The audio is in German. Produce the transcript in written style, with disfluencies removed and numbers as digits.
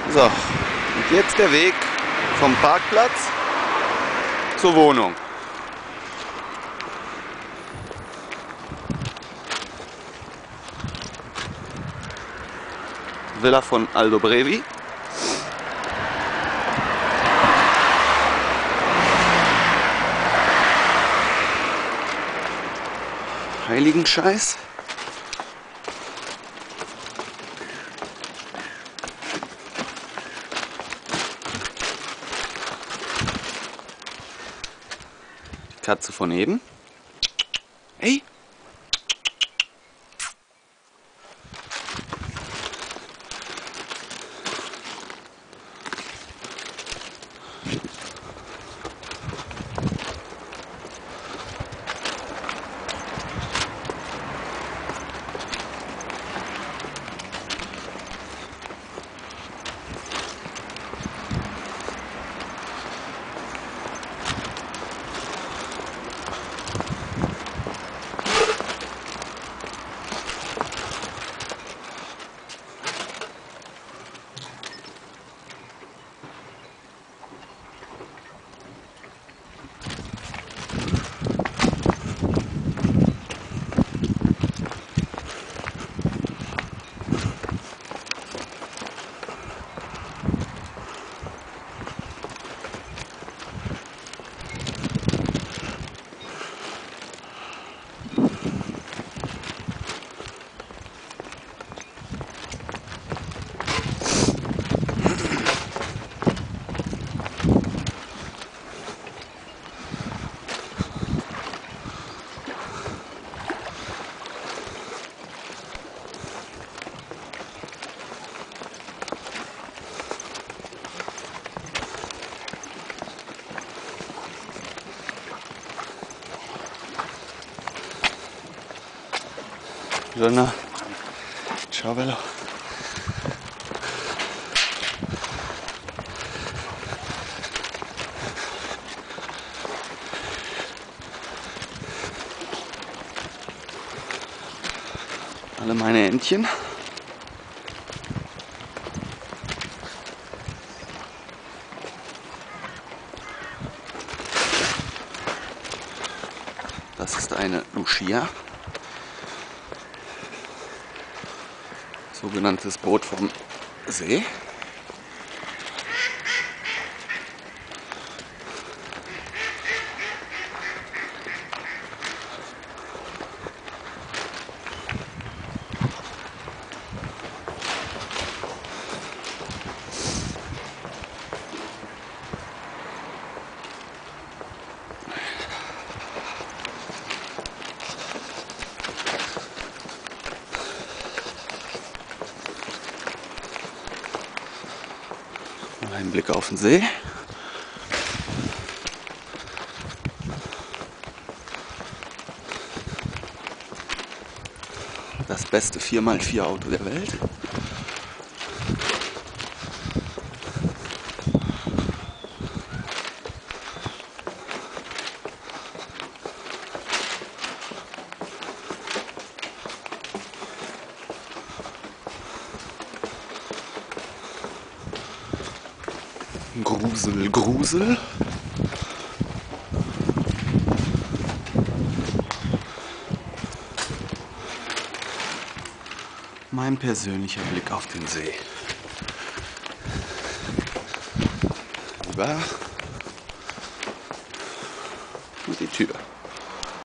So, und jetzt der Weg vom Parkplatz zur Wohnung. Villa von Aldo Brevi. Heiligenscheiß. Die Katze von eben. Hey! Buongiorno. Ciao bello. Alle meine Entchen. Das ist eine Lucia. Sogenanntes Boot vom See. Ein Blick auf den See. Das beste 4x4 Auto der Welt. Grusel, Grusel. Mein persönlicher Blick auf den See. Über und die Tür.